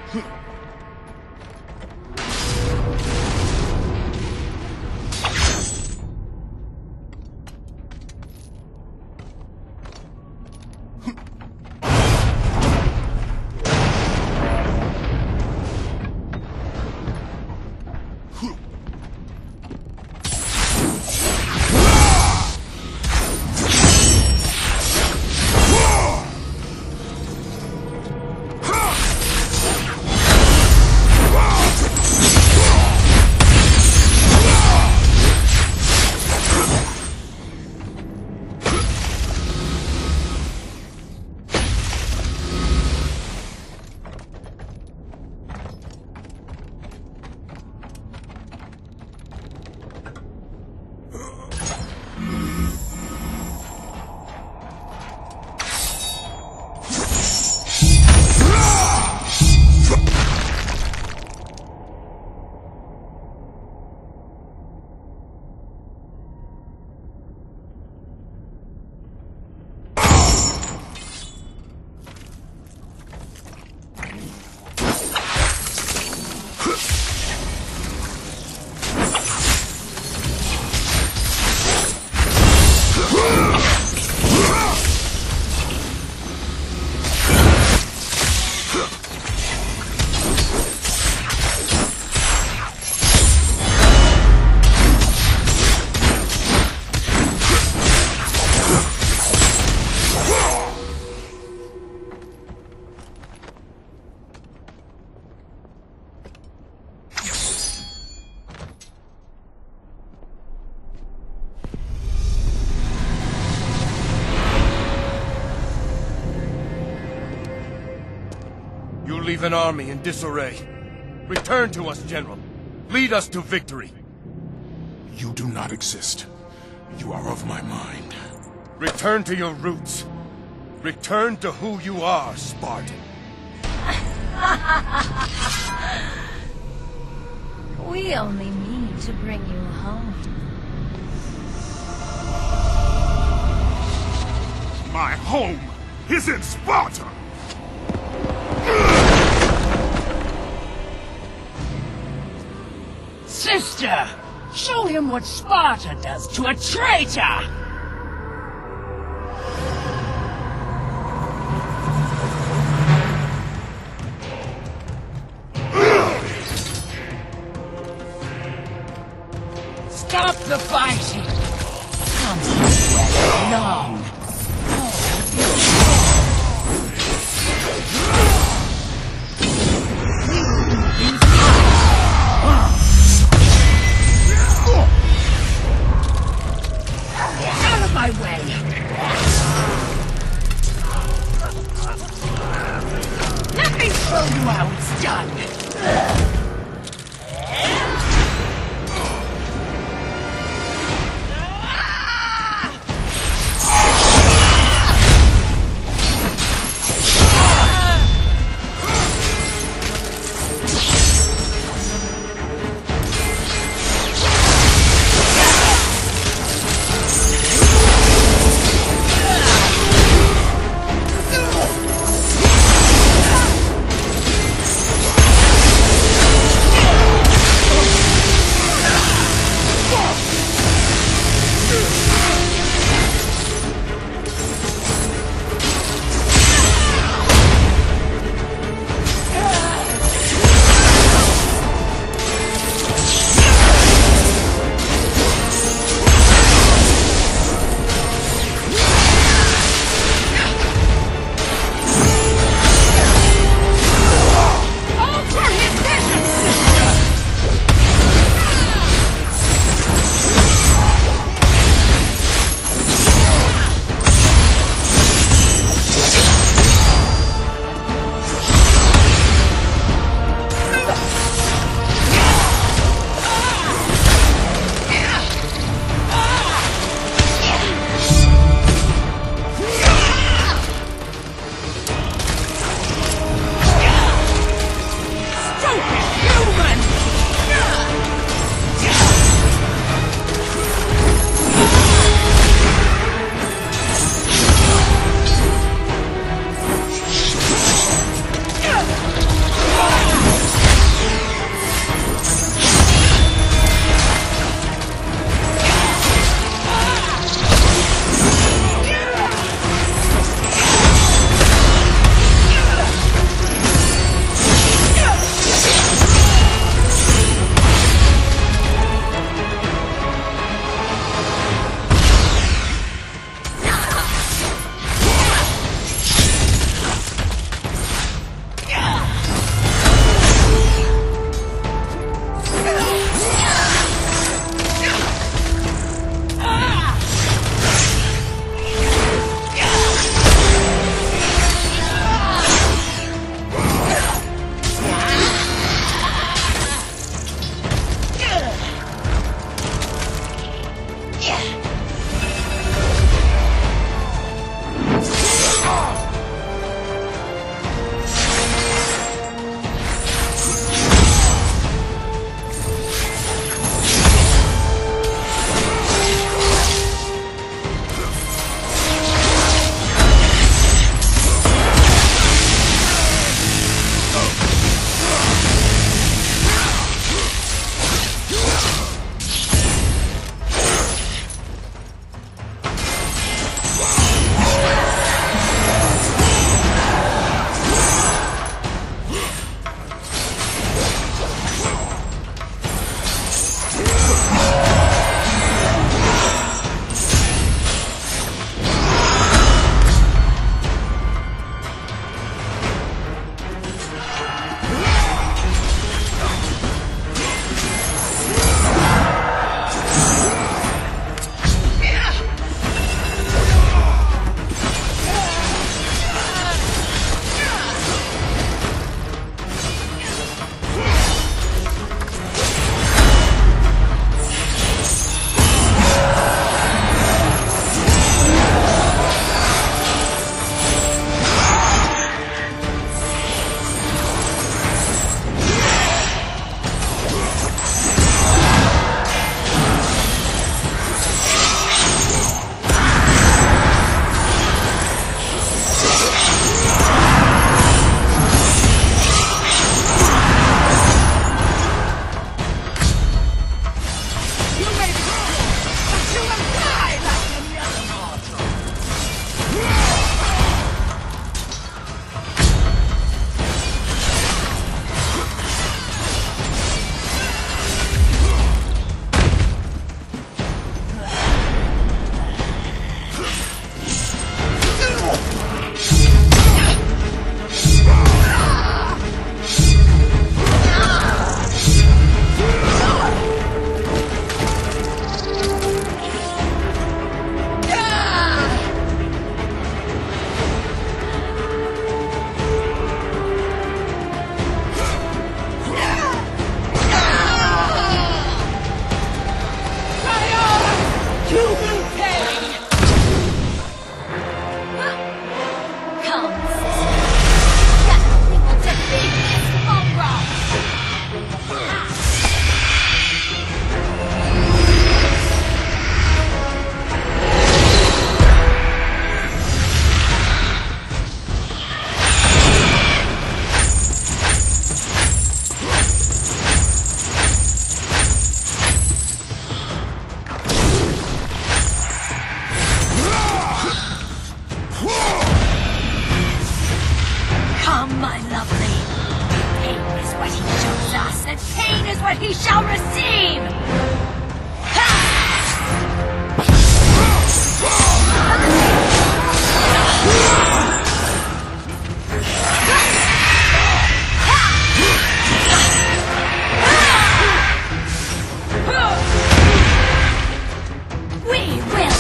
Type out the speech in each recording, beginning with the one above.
You leave an army in disarray. Return to us, General. Lead us to victory. You do not exist. You are of my mind. Return to your roots. Return to who you are, Spartan. We only mean to bring you home. My home is in Sparta! Sister! Show him what Sparta does to a traitor! Stop the fighting! Come where you belong! Out of my way! Let me show you how it's done! what he shall receive! We will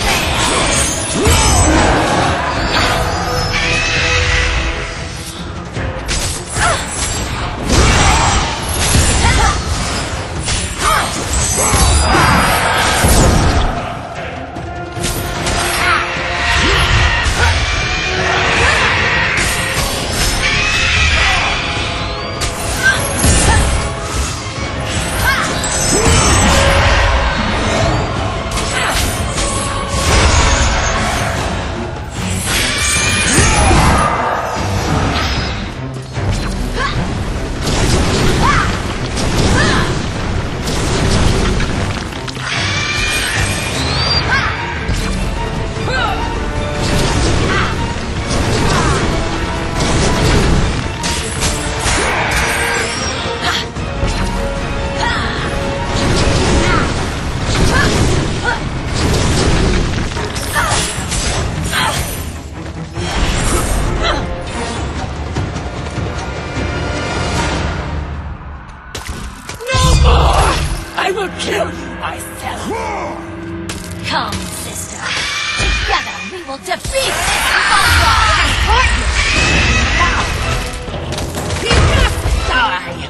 kill you myself. Come, sister. Together we will defeat this monster. Now, he must die.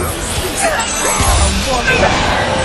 A warrior.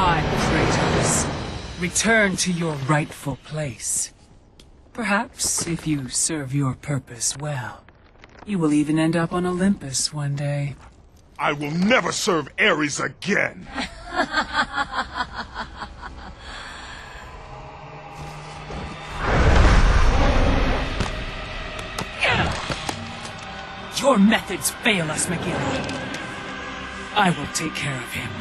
time, Kratos. Return to your rightful place. Perhaps, if you serve your purpose well, you will even end up on Olympus one day. I will never serve Ares again! Your methods fail us, McGill. I will take care of him.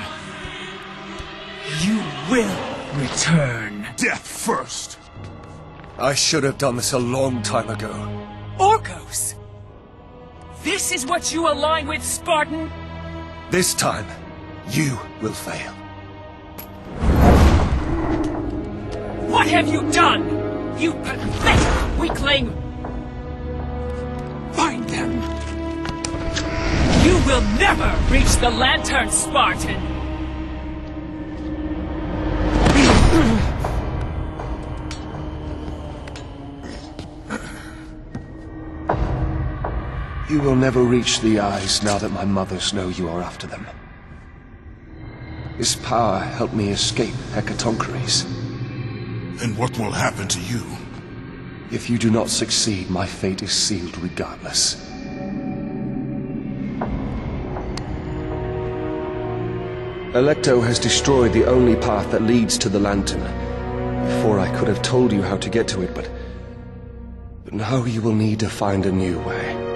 You will return. Death first! I should have done this a long time ago. Orcos! This is what you align with, Spartan? This time, you will fail. What have you done? You pathetic weakling! Find them! You will never reach the lantern, Spartan! You will never reach the eyes now that my mothers know you are after them. This power helped me escape Hecatoncheires. And what will happen to you? If you do not succeed, my fate is sealed regardless. Alecto has destroyed the only path that leads to the lantern. Before I could have told you how to get to it, but now you will need to find a new way.